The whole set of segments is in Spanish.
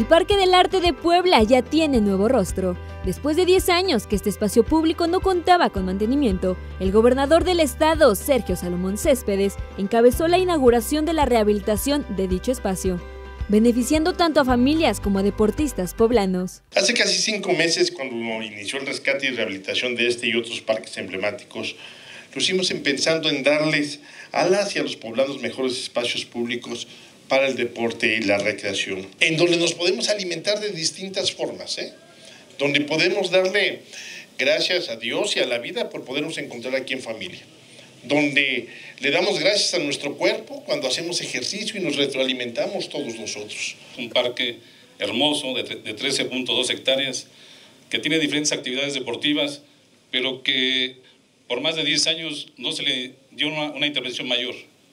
Parque del Arte de Puebla ya tiene nuevo rostro. Después de 10 años que este espacio público no contaba con mantenimiento, el gobernador del estado, Sergio Salomón Céspedes, encabezó la inauguración de la rehabilitación de dicho espacio, beneficiando tanto a familias como a deportistas poblanos. Hace casi 5 meses, cuando inició el rescate y rehabilitación de este y otros parques emblemáticos, lo hicimos pensando en darles a las y a los poblanos mejores espacios públicos para el deporte y la recreación, en donde nos podemos alimentar de distintas formas, donde podemos darle gracias a Dios y a la vida por podernos encontrar aquí en familia, donde le damos gracias a nuestro cuerpo cuando hacemos ejercicio y nos retroalimentamos todos nosotros. Un parque hermoso de 13.2 hectáreas que tiene diferentes actividades deportivas, pero que por más de 10 años no se le dio una intervención mayor.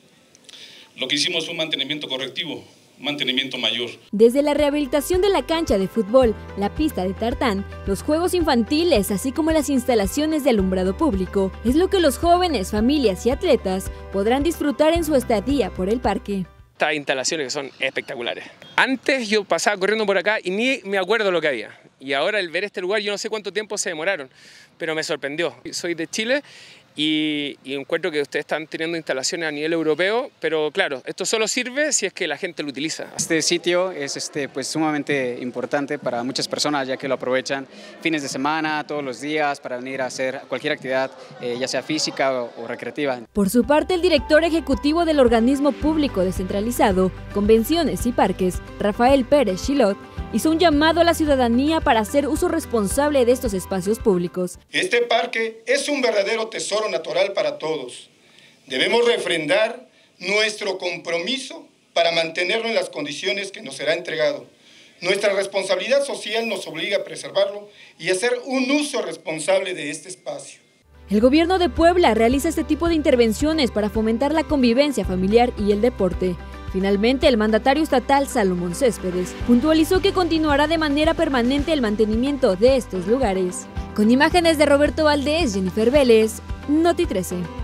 Lo que hicimos fue un mantenimiento correctivo, un mantenimiento mayor. Desde la rehabilitación de la cancha de fútbol, la pista de tartán, los juegos infantiles, así como las instalaciones de alumbrado público, es lo que los jóvenes, familias y atletas podrán disfrutar en su estadía por el parque. Estas instalaciones que son espectaculares. Antes yo pasaba corriendo por acá y ni me acuerdo lo que había. Y ahora al ver este lugar, yo no sé cuánto tiempo se demoraron, pero me sorprendió. Soy de Chile y encuentro que ustedes están teniendo instalaciones a nivel europeo, pero claro, esto solo sirve si es que la gente lo utiliza. Este sitio es pues, sumamente importante para muchas personas, ya que lo aprovechan fines de semana, todos los días, para venir a hacer cualquier actividad, ya sea física o recreativa. Por su parte, el director ejecutivo del organismo público descentralizado, Convenciones y Parques, Rafael Pérez Chilot, hizo un llamado a la ciudadanía para hacer uso responsable de estos espacios públicos. Este parque es un verdadero tesoro natural para todos. Debemos refrendar nuestro compromiso para mantenerlo en las condiciones que nos será entregado. Nuestra responsabilidad social nos obliga a preservarlo y hacer un uso responsable de este espacio. El gobierno de Puebla realiza este tipo de intervenciones para fomentar la convivencia familiar y el deporte. Finalmente, el mandatario estatal Salomón Céspedes puntualizó que continuará de manera permanente el mantenimiento de estos lugares. Con imágenes de Roberto Valdés, Jennifer Vélez, Noti 13.